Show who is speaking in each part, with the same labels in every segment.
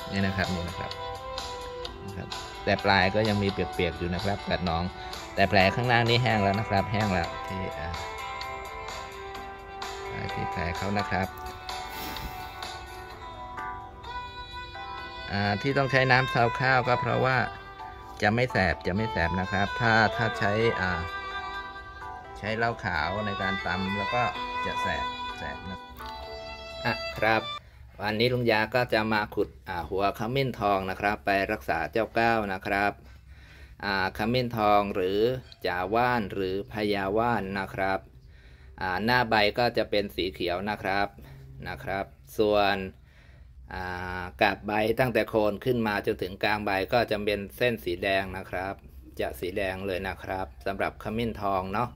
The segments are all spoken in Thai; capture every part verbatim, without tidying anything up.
Speaker 1: นี่นะครับนี่นะครับนะครับแต่ปลายก็ยังมีเปียกๆอยู่นะครับกัดน้องแต่แผลข้างล่างนี่แห้งแล้วนะครับแห้งแล้วที่ที่แผลเขานะครับที่ต้องใช้น้ำซาวข้าวก็เพราะว่าจะไม่แสบจะไม่แสบนะครับถ้าถ้าใช้ใช้เหล้าขาวในการตำแล้วก็จะแสบแสบนะอ่ะครับวันนี้ลุงยาก็จะมาขุดหัวขมิ้นทองนะครับไปรักษาเจ้าก้าวนะครับขมิ้นทองหรือจ่าว่านหรือพญาว่านนะครับหน้าใบก็จะเป็นสีเขียวนะครับนะครับส่วนกาบใบตั้งแต่โคนขึ้นมาจนถึงกลางใบก็จะเป็นเส้นสีแดงนะครับจะสีแดงเลยนะครับสำหรับขมิ้นทองเนาะ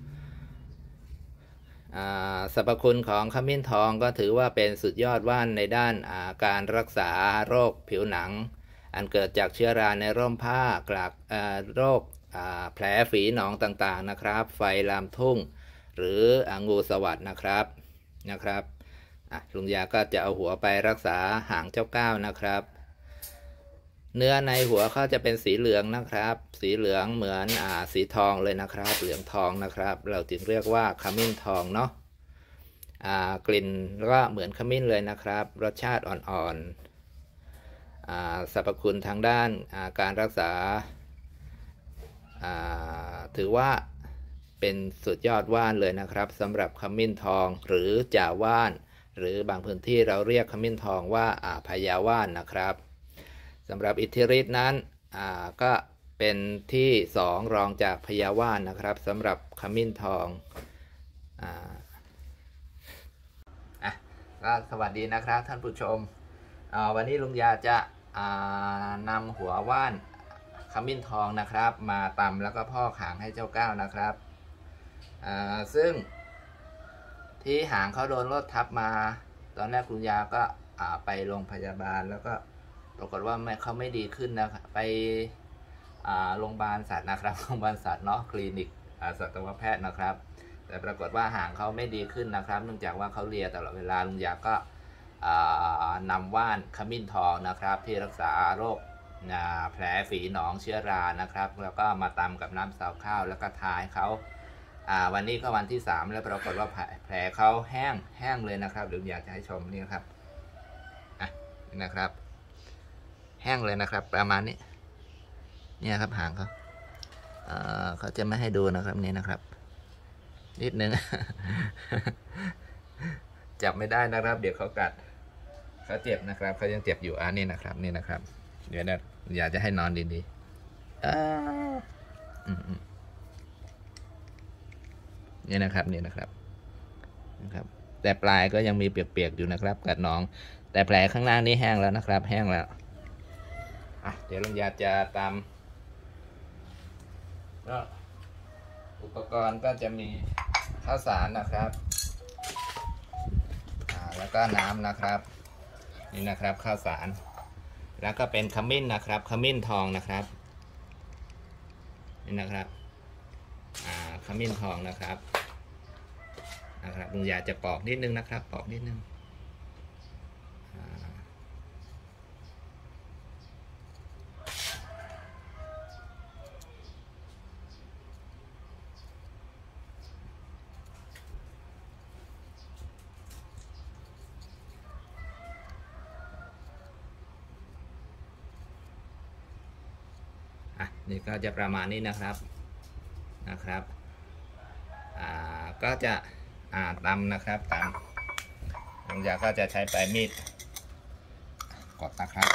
Speaker 1: สรรพคุณของขมิ้นทองก็ถือว่าเป็นสุดยอดว่านในด้านการรักษาโรคผิวหนังอันเกิดจากเชื้อราในร่มผ้ากลากโรคแผลฝีหนองต่างๆนะครับไฟลามทุ่งหรืองูสวัสดนะครับนะครับลุงยาก็จะเอาหัวไปรักษาหางเจ้าก้าวนะครับเนื้อในหัวเขาจะเป็นสีเหลืองนะครับสีเหลืองเหมือนอ่าสีทองเลยนะครับเหลืองทองนะครับเราจึงเรียกว่าขมิ้นทองเนาะอ่ากลิ่นก็เหมือนขมิ้นเลยนะครับรสชาติอ่อนๆอ่าสรรพคุณทางด้านอ่าการรักษาอ่าถือว่าเป็นสุดยอดว่านเลยนะครับสำหรับขมิ้นทองหรือจ่าว่านหรือบางพื้นที่เราเรียกขมิ้นทองว่าอ่าพญาว่านนะครับสำหรับอิทธิฤทธิ์นั้นก็เป็นที่สองรองจากพญาว่านนะครับสำหรับขมิ้นทองอ่าอ่ะก็สวัสดีนะครับท่านผู้ชมวันนี้ลุงยาจะนำหัวว่านขมิ้นทองนะครับมาตำแล้วก็พอกหางให้เจ้าก้าวนะครับซึ่งที่หางเขาโดนรถทับมาตอนแรกลุงยาก็ไปโรงพยาบาลแล้วก็ปรากฏว่าไม่เขาไม่ดีขึ้นนะครับไปโรงพยาบาลสัตว์นะครับโรงพยาบาลสัตว์เนาะคลินิกสัตวแพทย์นะครับแต่ปรากฏว่าหางเขาไม่ดีขึ้นนะครับเนื่องจากว่าเขาเลียตลอดเวลาลุงยาก็นำว่านขมิ้นทองนะครับที่รักษาโรคแผลฝีหนองเชื้อรานะครับแล้วก็มาตำกับน้ำซาวข้าวแล้วก็ทาให้เขาวันนี้ก็วันที่สามแล้วปรากฏว่าแผลเขาแห้งแห้งเลยนะครับเดี๋ยวอยากจะให้ชมนี่นะครับอ่ะนี่นะครับแห้งเลยนะครับประมาณนี้เนี่ยครับหางเขาเอ่อเขาจะไม่ให้ดูนะครับนี่นะครับนิดนึง จับไม่ได้นะครับเดี๋ยวเขากัดเขาเจ็บนะครับเขายังเจ็บอยู่อ่านี่นะครับนี่นะครับเดี๋ยวนะอยากจะให้นอนดีๆอ่าอืมนี่นะครับนี่นะครับนะครับแต่ปลายก็ยังมีเปียกๆอยู่นะครับกัดน้องแต่แผลข้างล่างนี่แห้งแล้วนะครับแห้งแล้วเดี๋ยวลุงยาจะตามก็อุปกรณ์ก็จะมีข้าวสารนะครับแล้วก็น้ำนะครับนี่นะครับข้าวสารแล้วก็เป็นขมิ้นนะครับขมิ้นทองนะครับนี่นะครับขมิ้นทองนะครับนะครับลุงยาจะปอกนิดนึงนะครับปอกนิดนึงนี่ก็จะประมาณนี้นะครับนะครับก็จะตำนะครับตำลุงยาก็จะใช้ปลายมีดกดนะครับ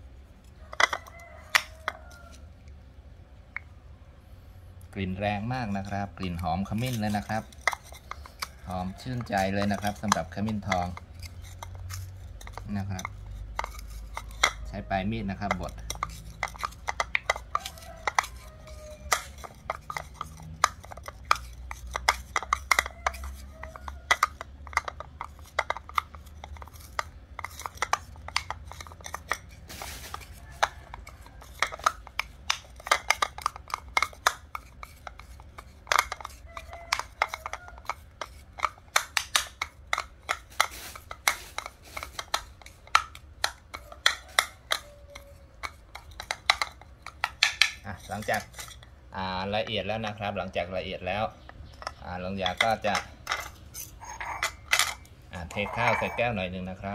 Speaker 1: กลิ่นแรงมากนะครับกลิ่นหอมขมิ้นเลยนะครับหอมชื่นใจเลยนะครับสำหรับขมิ้นทองนะครับใช้ปลายมีดนะครับบดหลังจากละเอียดแล้วนะครับ หลังจากละเอียดแล้วลุงยาก็จะเทข้าวใส่แก้วหน่อยหนึ่งนะครับ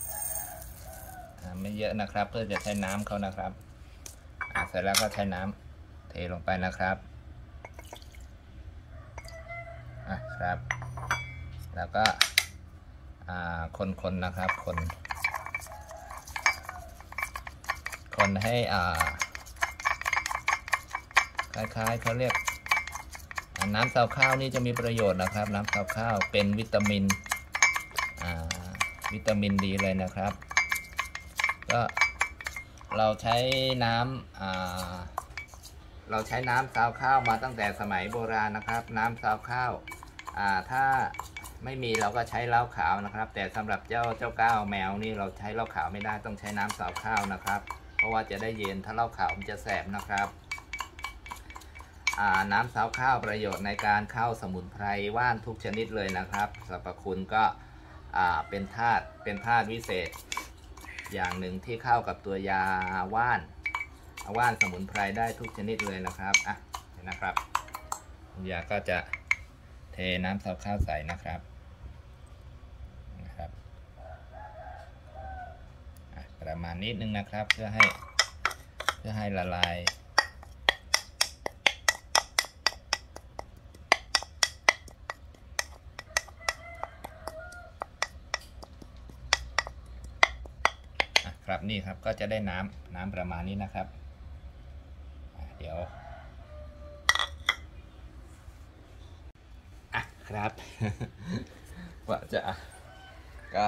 Speaker 1: ไม่เยอะนะครับเพื่อจะใช้น้ำเขานะครับเสร็จแล้วก็ใช้น้ำเทลงไปนะครับอ่ะครับแล้วก็คนๆ น, นะครับคนคนให้อ่าคล้ายๆเขาเรียกน้ำซาวข้าวนี่จะมีประโยชน์นะครับน้ำซาวข้าวเป็นวิตามินอ่าวิตามินดีเลยนะครับก็เราใช้น้ำอ่าเราใช้น้ำซาวข้าวมาตั้งแต่สมัยโบราณนะครับน้ำซาวข้าวอ่าถ้าไม่มีเราก็ใช้เหล้าขาวนะครับแต่สำหรับเจ้าเจ้าก้าวแมวนี่เราใช้เหล้าขาวไม่ได้ต้องใช้น้ำซาวข้าวนะครับเพราะว่าจะได้เย็นถ้าเหล้าขาวมันจะแสบนะครับน้ำซาวข้าวประโยชน์ในการเข้าสมุนไพรว่านทุกชนิดเลยนะครับสรรพคุณก็เป็นธาตุเป็นธาตุวิเศษอย่างหนึ่งที่เข้ากับตัวยาว่านว่านสมุนไพรได้ทุกชนิดเลยนะครับอ่ะนะครับยาก็จะเทน้ำซาวข้าวใส่นะครับนะครับประมาณนิดนึงนะครับเพื่อให้เพื่อให้ละลายครับนี่ครับก็จะได้น้ำน้ำประมาณนี้นะครับเดี๋ยวอ่ะครับว่าจะก็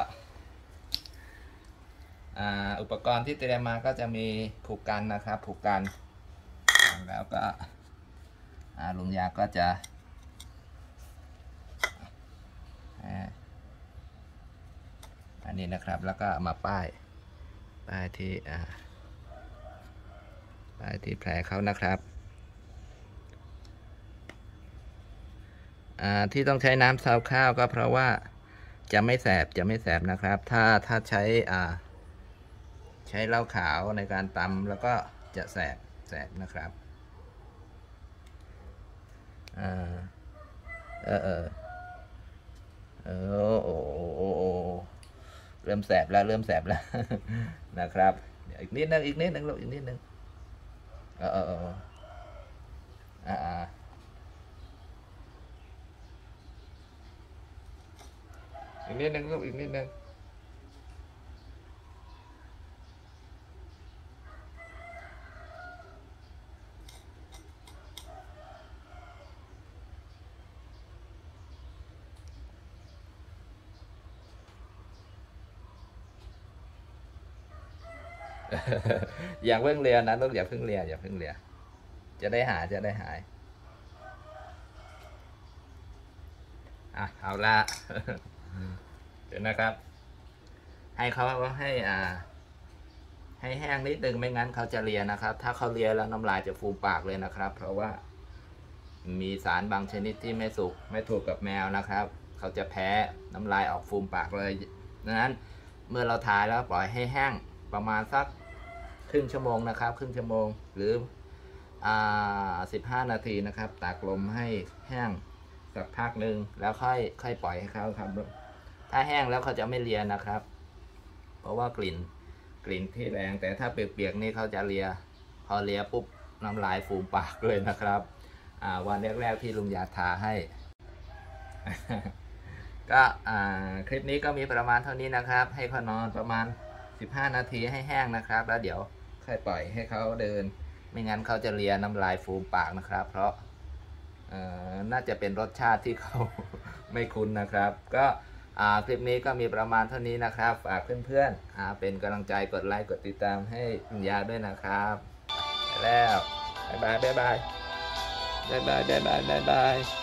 Speaker 1: อุปกรณ์ที่เตรียมมาก็จะมีผูกกันนะครับผูกกันแล้วก็ลุงยาก็จะอันนี้นะครับแล้วก็มาป้ายป้ายที่ป้ายที่แผลเขานะครับที่ต้องใช้น้ำซาวข้าวก็เพราะว่าจะไม่แสบจะไม่แสบนะครับถ้าถ้าใช้ใช้เหล้าขาวในการตำแล้วก็จะแสบแสบนะครับเออเออเออเออโอ้โอ้โอ้เริ่มแสบแล้วเริ่มแสบแล้วนะครับอีกนิดนึงอีกนิดนึงลูกอีกนิดนึงเออเออเอออ่าอีกนิดนึงลูกอีกนิดนึงอย่าเพิ่งเลียนะลูกอย่าเพิ่งเลียอย่าเพิ่งเลียจะได้หายจะได้หายอ่ะเอาละเดี๋ยวนะครับให้เขาให้อ่าให้แห้งนิดนึงไม่งั้นเขาจะเลียนะครับถ้าเขาเลียแล้วน้ำลายจะฟูมปากเลยนะครับเพราะว่ามีสารบางชนิดที่ไม่สุกไม่ถูกกับแมวนะครับเขาจะแพ้น้ำลายออกฟูมปากเลยดังนั้นเมื่อเราทายแล้วปล่อยให้แห้งประมาณสักครึ่งชั่วโมงนะครับครึ่งชั่วโมงหรืออ่าสิบห้านาทีนะครับตากลมให้แห้งสักพักหนึ่งแล้วค่อยค่อยปล่อยให้เขาครับถ้าแห้งแล้วเขาจะไม่เลียนะครับเพราะว่ากลิ่นกลิ่นที่แรงแต่ถ้าเปียกๆนี่เขาจะเลียพอเลียปุ๊บน้ำลายฟูมปากเลยนะครับอ่าวันแรกๆที่ลุงยาทาให้ ก็อ่าคลิปนี้ก็มีประมาณเท่านี้นะครับให้เขานอนประมาณสิบห้านาทีให้แห้งนะครับแล้วเดี๋ยวค่อยปล่อยให้เขาเดินไม่งั้นเขาจะเลียน้ำลายฟูมปากนะครับเพราะน่าจะเป็นรสชาติที่เขา ไม่คุ้นนะครับก็คลิปนี้ก็มีประมาณเท่านี้นะครับฝากเพื่อนๆเป็นกำลังใจกดไลค์กดติดตามให้ลุงยาด้วยนะครับไปแล้วบ๊ายบายบ๊ายบายบ๊ายบายบ๊ายบายบ๊ายบาย